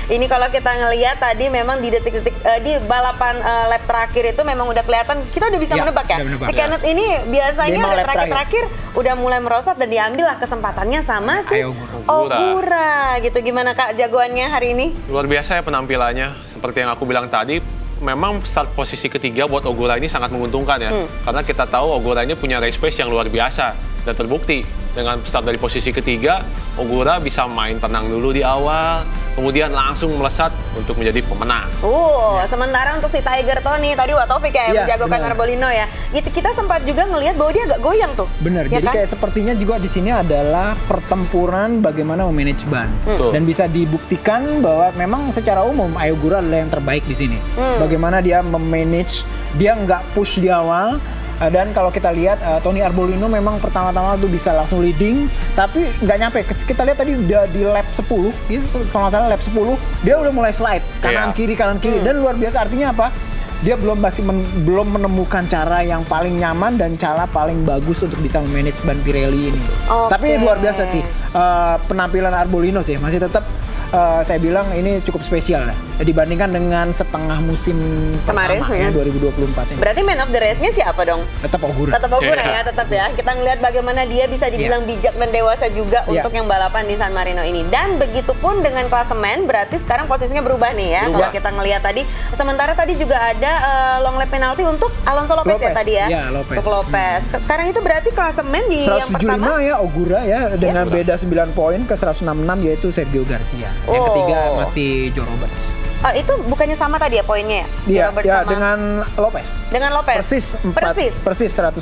Ini kalau kita ngelihat tadi memang di detik-detik di balapan lap terakhir itu memang udah kelihatan kita udah bisa menebak ya. Si Kenneth ini biasanya udah terakhir udah mulai merosot dan diambil lah kesempatannya sama si Ogura gitu. Gimana Kak jagoannya hari ini? Luar biasa ya penampilannya. Seperti yang aku bilang tadi, memang start posisi ketiga buat Ogura ini sangat menguntungkan ya. Karena kita tahu Ogura ini punya race pace yang luar biasa. Dan terbukti dengan start dari posisi ketiga, Ogura bisa main tenang dulu di awal, kemudian langsung melesat untuk menjadi pemenang. Sementara untuk si Tiger Tony, tadi Watovic ya yang menjagokan Arbolino ya. Kita sempat juga ngelihat bahwa dia agak goyang tuh. Bener, ya jadi kan? Kayak sepertinya juga di sini adalah pertempuran bagaimana memanage ban. Dan bisa dibuktikan bahwa memang secara umum Ogura adalah yang terbaik di sini. Bagaimana dia memanage, dia nggak push di awal. Dan kalau kita lihat Tony Arbolino memang pertama-tama tuh bisa langsung leading, tapi nggak nyampe. Kita lihat tadi udah di lap 10, gitu, kalau nggak salah lap 10 dia udah mulai slide kanan kiri dan luar biasa. Artinya apa? Dia belum menemukan cara yang paling nyaman dan cara paling bagus untuk bisa memanage ban Pirelli ini. Tapi luar biasa sih penampilan Arbolino sih, masih tetap saya bilang ini cukup spesial lah dibandingkan dengan setengah musim kemarin ya 2024 ini. Berarti man of the race-nya siapa dong? Tetap Ogura. Tetap Ogura ya, tetap ya. Kita ngelihat bagaimana dia bisa dibilang bijak dan dewasa juga untuk yang balapan di San Marino ini. Dan begitupun dengan klasemen, berarti sekarang posisinya berubah nih ya. Kalau kita ngelihat tadi, sementara tadi juga ada long lap penalti untuk Alonso Lopez ya tadi ya. Iya, Lopez. Untuk Lopez. Sekarang itu berarti klasemen di yang pertama ya Ogura ya dengan beda 9 poin ke 166 yaitu Sergio Garcia. Yang ketiga masih Joe Roberts. Itu bukannya sama tadi ya poinnya ya? Iya, ya dengan Lopez. Dengan Lopez. Persis 133.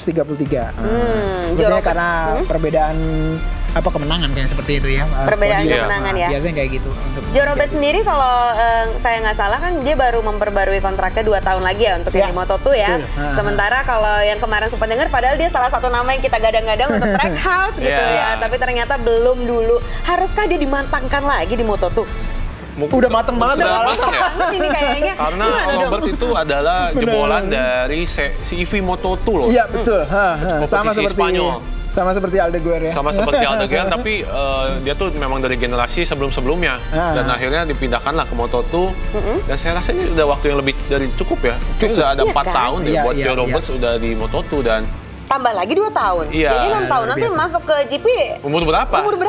Sebenarnya karena perbedaan kemenangan kayak seperti itu ya. Perbedaan kemenangan ya. Biasanya kayak gitu. Joe Roberts sendiri kalau saya nggak salah kan dia baru memperbarui kontraknya 2 tahun lagi ya untuk yang di Moto2 ya. Sementara kalau yang kemarin sempat dengar padahal dia salah satu nama yang kita gadang-gadang untuk Trackhouse gitu ya. Tapi ternyata belum dulu. Haruskah dia dimantangkan lagi di Moto2? Udah mateng banget ya. Ini kayaknya. Karena Roberts itu adalah jebolan dari CEV Moto2 loh. Iya betul. Sama seperti Spanyol. Sama seperti Aldeguer ya. Sama seperti Aldeguer, tapi dia tuh memang dari generasi sebelum-sebelumnya. Dan akhirnya dipindahkanlah ke Moto2. Dan saya rasa ini udah waktu yang lebih dari cukup ya. Ini udah ada 4 tahun deh buat Joe Roberts udah di Moto2 dan tambah lagi 2 tahun. Jadi 6 tahun nanti masuk ke GP. Umur berapa?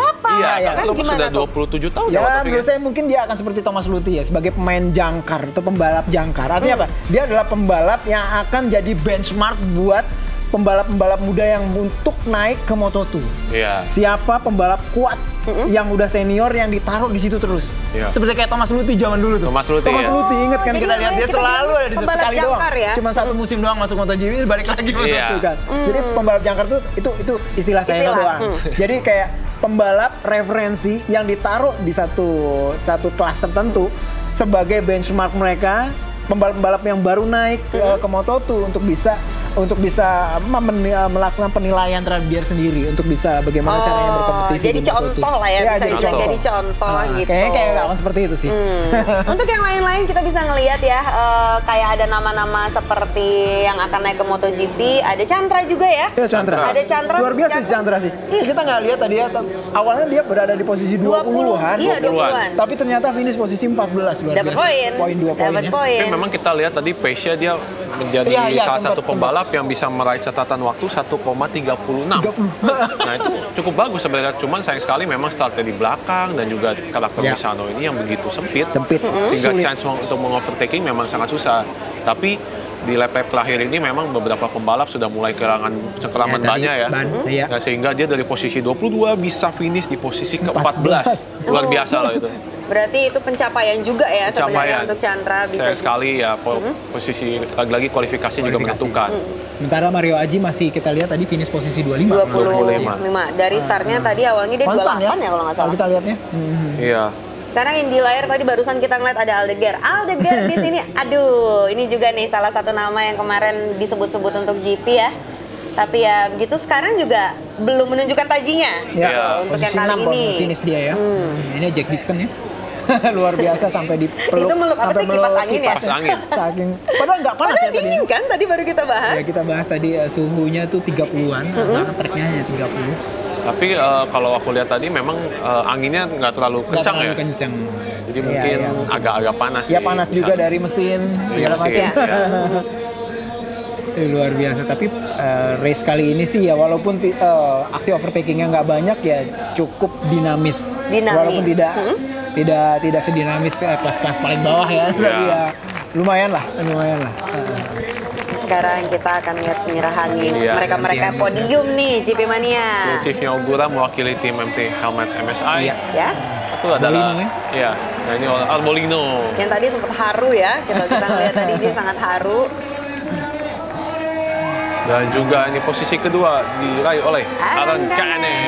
Iya, kan Lopez sudah 27 tahun ya. Menurut saya mungkin dia akan seperti Thomas Luthi ya, sebagai pemain jangkar atau pembalap jangkar. Artinya apa? Dia adalah pembalap yang akan jadi benchmark buat pembalap-pembalap muda yang untuk naik ke Moto2. Siapa pembalap kuat yang udah senior yang ditaruh di situ terus. Seperti kayak Thomas Luthi zaman dulu tuh. Thomas Luthi inget kan, kita lihat dia selalu ada di situ sekali doang. Ya? Cuman 1 musim doang masuk MotoGP balik lagi Moto2 kan. Jadi pembalap jangkar tuh itu istilah saya doang. Jadi kayak pembalap referensi yang ditaruh di satu kelas tertentu sebagai benchmark mereka, pembalap-pembalap yang baru naik ke Moto2 untuk bisa melakukan penilaian terhadap dia sendiri, untuk bisa bagaimana caranya berkompetisi. Jadi contoh lah ya, bisa dibilang jadi contoh gitu. Kayaknya akan seperti itu sih. Untuk yang lain-lain kita bisa ngelihat ya, kayak ada nama-nama seperti yang akan naik ke MotoGP, ada Chandra juga ya. Iya, Chandra. Ada Chandra. Luar biasa sih Chandra sih. Kita nggak lihat tadi ya, awalnya dia berada di posisi 20-an. Iya, 20-an. Tapi ternyata finish posisi 14, luar biasa. Dapat poin. Poin 2 poinnya. Tapi memang kita lihat tadi pace-nya dia menjadi salah satu pembalap yang bisa meraih catatan waktu 1,36. Nah itu cukup bagus sebenarnya, cuman sayang sekali memang startnya di belakang dan juga karakter Misano ini yang begitu sempit. Sehingga chance untuk mengovertaking memang sangat susah. Tapi di lap-lap terakhir ini memang beberapa pembalap sudah mulai kehilangan cengkeraman bannya ya. Nah, sehingga dia dari posisi 22 bisa finish di posisi ke-14. Luar biasa loh itu. Berarti itu pencapaian juga ya sebenarnya untuk Chandra. Bisa sekali ya, posisi lagi-lagi kualifikasi juga menentukan. Sementara Mario Aji masih kita lihat tadi finish posisi 25. Dari startnya tadi awalnya dia 28 ya kalau nggak salah. Kita lihatnya. Iya. Sekarang yang di layar tadi barusan kita ngeliat ada Aldeguer di sini. Aduh, ini juga nih salah satu nama yang kemarin disebut-sebut untuk GP ya. Tapi ya begitu sekarang juga belum menunjukkan tajinya. Untuk yang kali ini. Finish dia ya. Ini Jack Dixon ya. Luar biasa sampai dipeluk. Itu meluk apa sih, kipas angin ya? Kipas angin. Saking padahal nggak panas ya tadi. Dingin kan tadi baru kita bahas. Ya kita bahas tadi suhunya tuh 30-an, treknya hanya 30. Tapi kalau aku lihat tadi memang anginnya nggak terlalu kencang ya. Kencang. Jadi mungkin agak-agak panas. Ya panas juga dari mesin. Segala macam. Luar biasa. Tapi race kali ini sih ya walaupun aksi overtakingnya nggak banyak ya cukup dinamis. Walaupun tidak sedinamis kelas-kelas paling bawah ya. Tapi ya lumayan lah. Sekarang kita akan lihat penyerahan mereka podium nih GP Mania. Chiefnya Ogura mewakili tim MT Helmets MSI. Yes. Itu adalah nah ini Arbolino. Yang tadi sempat haru ya. Kita lihat tadi dia sangat haru. Dan juga ini posisi kedua diraih oleh Aron Canet.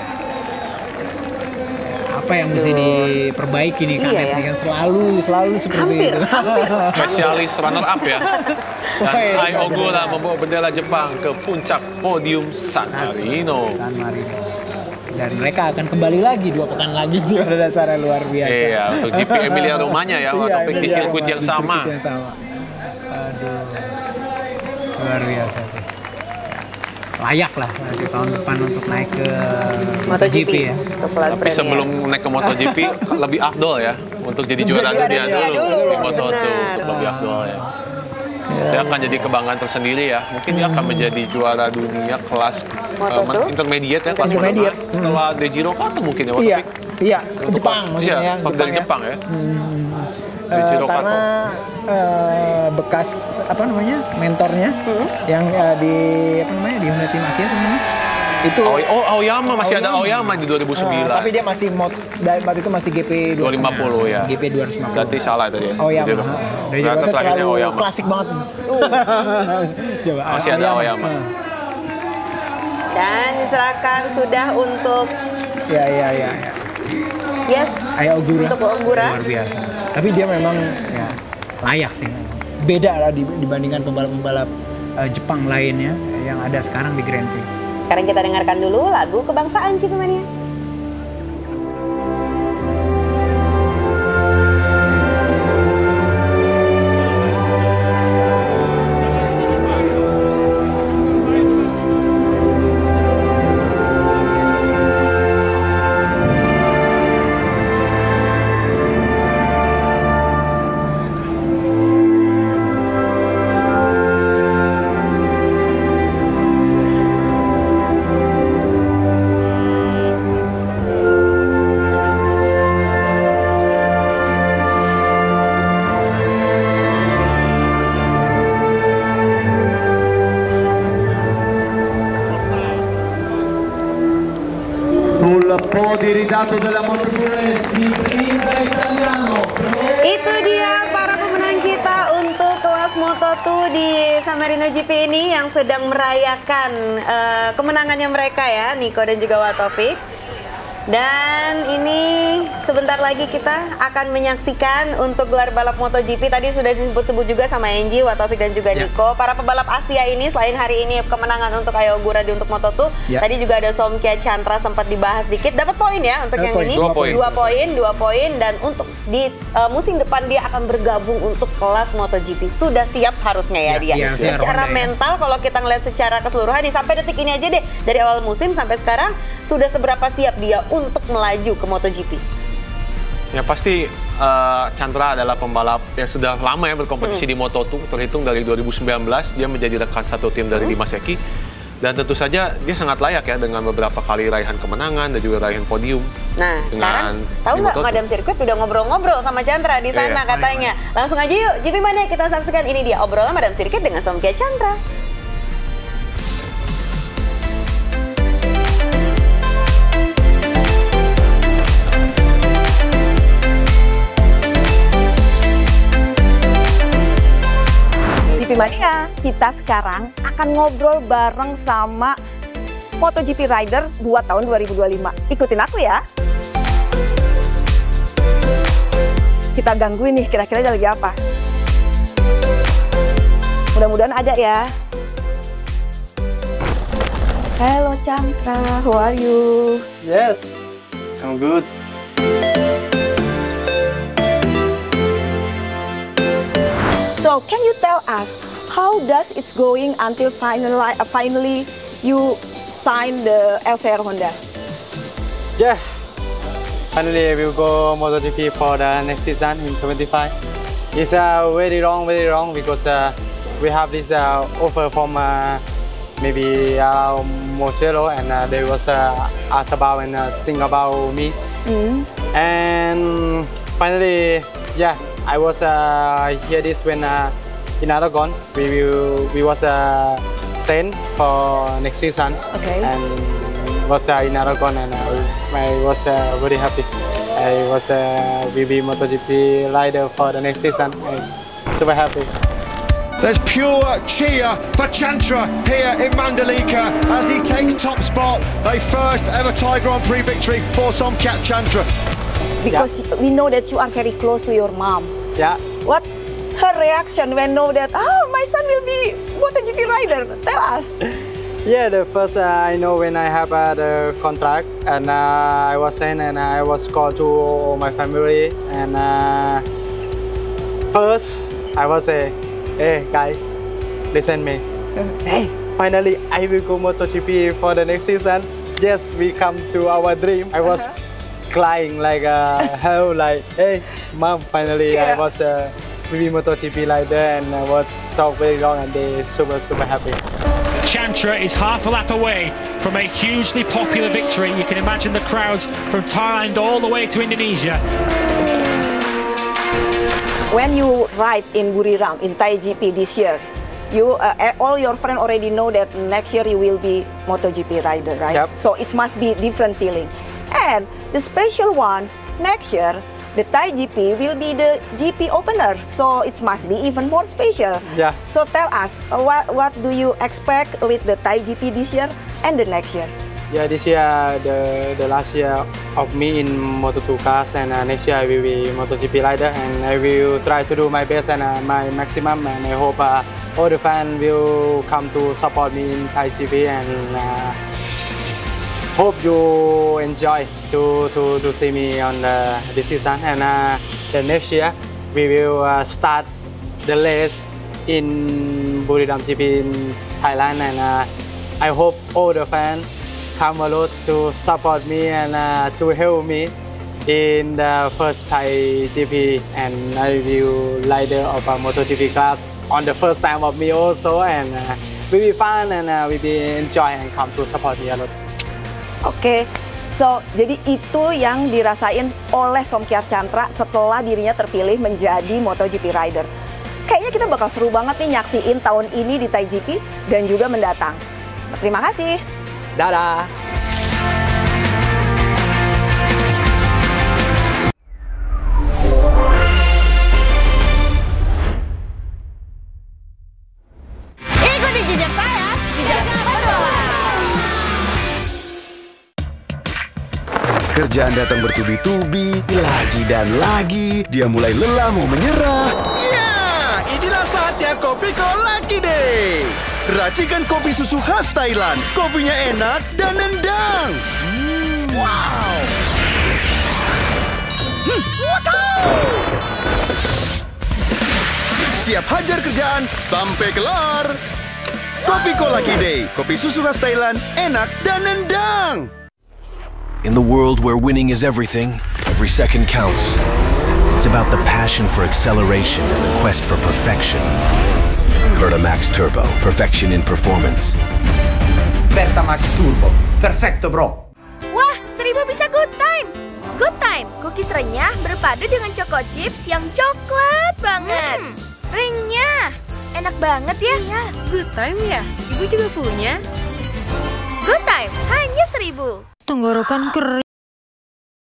Apa yang mesti diperbaiki nih Canet kan selalu seperti itu. Spesialis runner up ya. Dan Ai Ogura membawa bendera Jepang ke puncak podium San Marino. Dan mereka akan kembali lagi 2 pekan lagi sih pada dasarnya luar biasa. Iya, untuk GP Emilia Romagna ya, Topik di sirkuit yang sama. Aduh, luar biasa sih. Layak lah nanti tahun depan untuk naik ke MotoGP ya. Tapi sebelum naik ke MotoGP lebih afdol ya untuk jadi juara dunia dulu di Moto2 untuk lebih afdol ya. Dia akan jadi kebanggaan tersendiri ya. Mungkin dia akan menjadi juara dunia kelas intermediate ya, kelas menengah setelah Dejiro Kato mungkin ya. Iya, Jepang maksudnya. Iya, dari Jepang ya. Karena bekas mentornya yang di di Honda Team Asia sebenarnya itu Aoyama masih ada Aoyama di 2009. Tapi dia masih waktu itu masih GP 250 ya. GP 250. Berarti salah tadi ya. Aoyama. Ternyata terakhirnya Aoyama. Klasik banget. Coba masih ada Aoyama. Dan diserahkan sudah untuk Yes. Untuk Ogura. Luar biasa. Tapi dia memang layak sih. Beda lah dibandingkan pembalap-pembalap Jepang lainnya yang ada sekarang di Grand Prix. Sekarang kita dengarkan dulu lagu kebangsaan GP Mania. Itu dia para pemenang kita untuk kelas Moto2 di San Marino GP ini yang sedang merayakan kemenangannya mereka ya, Nico dan juga Watovic. Dan ini sebentar lagi kita akan menyaksikan untuk gelar balap MotoGP. Tadi sudah disebut-sebut juga sama Enji, Watovic dan juga Nico. Para pebalap Asia ini selain hari ini kemenangan untuk Ai Ogura di untuk Moto2, tadi juga ada Somkia Chantra sempat dibahas dikit. Dapat poin ya untuk yang ini. 2 poin dan untuk di musim depan dia akan bergabung untuk kelas MotoGP. Sudah siap harusnya ya dia. Secara mental kalau kita ngeliat secara keseluruhan nih sampai detik ini aja deh, dari awal musim sampai sekarang sudah seberapa siap dia untuk melaju ke MotoGP? Ya pasti Chantra adalah pembalap yang sudah lama ya berkompetisi di Moto2, terhitung dari 2019 dia menjadi rekan satu tim dari Dimas Eki, dan tentu saja dia sangat layak ya dengan beberapa kali raihan kemenangan dan juga raihan podium. Nah sekarang tahu nggak Madam Sirkuit udah ngobrol-ngobrol sama Chantra di sana katanya. Langsung aja yuk GP Mania kita saksikan, ini dia obrolan Madam Sirkuit dengan Somkia Chantra. GP Mania, kita sekarang akan ngobrol bareng sama MotoGP Rider 2 tahun 2025. Ikutin aku ya. Kita gangguin nih, kira-kira dia lagi apa. Mudah-mudahan ada ya. Hello Chantra, how are you? Yes, I'm good. So, can you tell us how does it's going until finally you sign the LCR Honda? Yeah. Finally, we will go MotoGP for the next season in 25. It's very long because we have this offer from maybe Mugello, and they was asked about and think about me. And finally, yeah, I was hear this when in Aragon we was sent for next season. Okay. And was in Aragon, and I was very happy. I was will be MotoGP rider for the next season. I'm super happy. There's pure cheer for Chantra here in Mandalika as he takes top spot, a first ever Thai Grand Prix victory for Somkhat Chantra. Because we know that you are very close to your mom. Yeah. What her reaction when know that, oh, my son will be MotoGP rider? Tell us. Yeah, the first I know when I have the contract, and I was sent and I was called to my family, and first I was say, hey guys, listen me. Hey, finally I will go MotoGP for the next season. Yes, we come to our dream. I was crying like hell, like, hey mom, finally I was will be MotoGP rider, and I was talk very long, and they super happy. Chantra is half a lap away from a hugely popular victory. You can imagine the crowds from Thailand all the way to Indonesia. When you ride in Buriram in Thai GP this year, you all your friends already know that next year you will be MotoGP rider, right? Yep. So it must be different feeling. And the special one next year, the Thai GP will be the GP opener, so it must be even more special. Yeah. So tell us, what do you expect with the Thai GP this year and the next year? Yeah, this year the last year of me in Moto2 cars, and next year I will be MotoGP rider, and I will try to do my best and my maximum, and I hope all the fans will come to support me in Thai GP, and hope you enjoy to see me on this season. And the next year we will start the race in Buriram GP in Thailand, and I hope all the fans come a lot to support me and to help me in the first Thai GP, and I will rider of a MotoGP class on the first time of me also, and will be fun, and will be enjoy and come to support me a lot. Oke, so jadi itu yang dirasain oleh Somkhat Chantra setelah dirinya terpilih menjadi MotoGP rider. Kayaknya kita bakal seru banget nih nyaksiin tahun ini di Thai GP dan juga mendatang. Terima kasih. Dadah. Ikuti jejak saya, jejak kedua. Kerjaan datang bertubi-tubi, lagi dan lagi. Dia mulai lelah mau menyerah. Ya, inilah saatnya Kopiko Lucky Day. Racikan kopi susu khas Thailand. Kopinya enak dan nendang. Wow. Siap hajar kerjaan sampai kelar. Kopiko Lucky Day. Kopi susu khas Thailand, enak dan nendang. In the world where winning is everything, every second counts. It's about the passion for acceleration and the quest for perfection. Bertamax Turbo, perfection in performance. Bertamax Turbo, perfecto bro. Wah, 1000 bisa good time. Good time, cookies renyah berpadu dengan choco chips yang coklat banget. Renyah, enak banget ya. Iya, good time ya. Ibu juga punya. Good time, hanya 1000. Tenggorokan kering.